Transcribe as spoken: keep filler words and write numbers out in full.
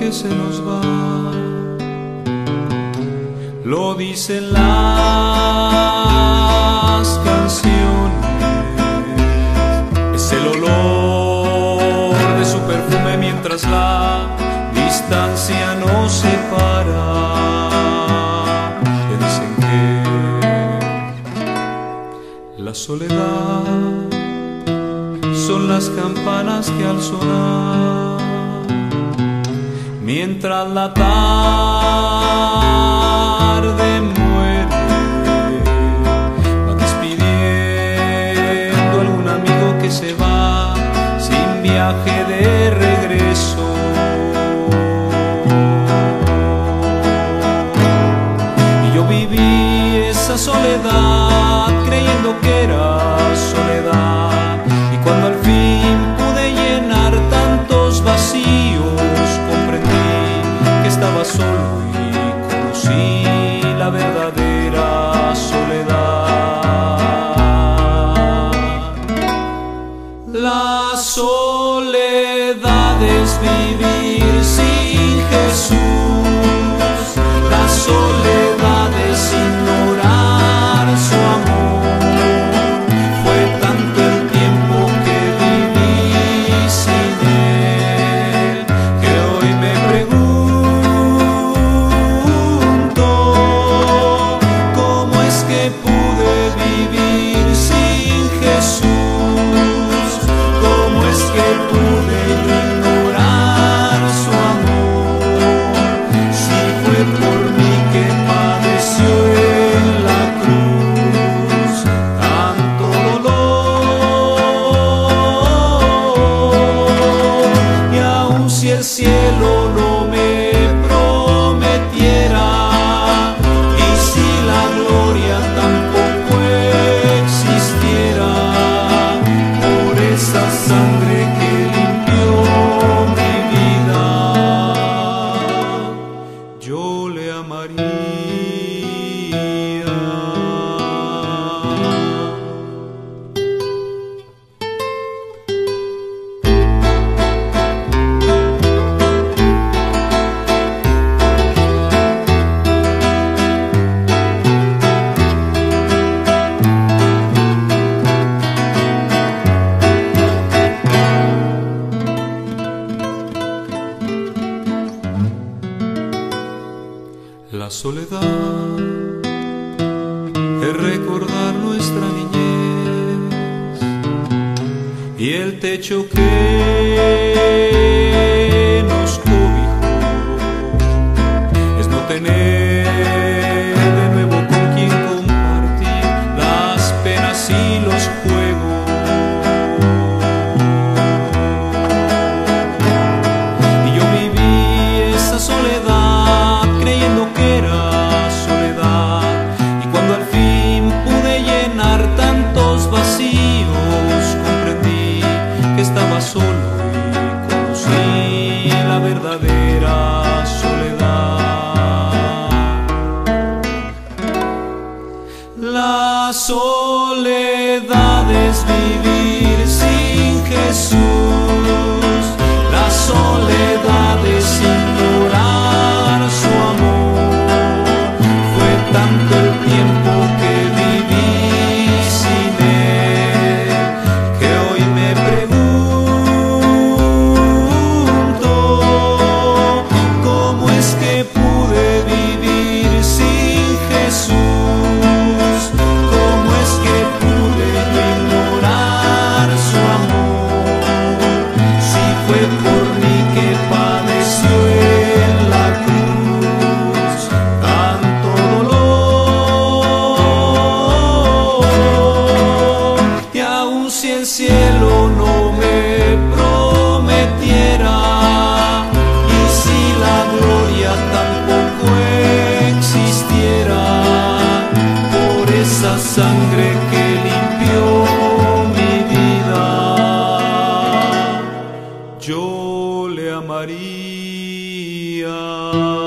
que se nos va. Lo dicen las canciones, es el olor de su perfume mientras la distancia nos separa. Dicen que la soledad son las campanas que al sonar, mientras la tarde muere, va despidiendo algún amigo que se va sin viaje de regreso. Y yo viví esa soledad creyendo que era soledad, y cuando al fin pude llenar tantos vacíos, comprendí que estaba solo y conocí la verdadera soledad. La soledad es vivir sin Jesús, la soledad es ignorar su amor. Fue tanto el tiempo que viví sin él que hoy me pregunto cómo es que pude vivir sin Jesús, cómo es que pude ignorar su amor, si fue por mí que padeció en la cruz tanto dolor. Y aun si el cielo no me prometiera, y si la gloria tampoco existiera, por esa sangre que limpió mi vida, yo le amaría. La soledad es recordar nuestra niñez y el techo que nos cobijó, es no tener de nuevo con quien compartir las penas y los juegos. Y yo viví esa soledad creyendo que era soledad, y cuando al fin pude llenar tantos vacíos, comprendí que estaba solo y conocí la verdadera soledad. La soledad es vivir sin Jesús, la soledad es ignorar su amor. Fue tanto el tiempo que viví sin él que hoy me pregunto cómo es que pude vivir sin Jesús, cómo es que pude ignorar su amor, si fue por mí que padeció en la cruz tanto dolor. Y aun si el cielo no me prometiera, y si la gloria tampoco existiera, por esa sangre que limpió mi vida, yo le amaría.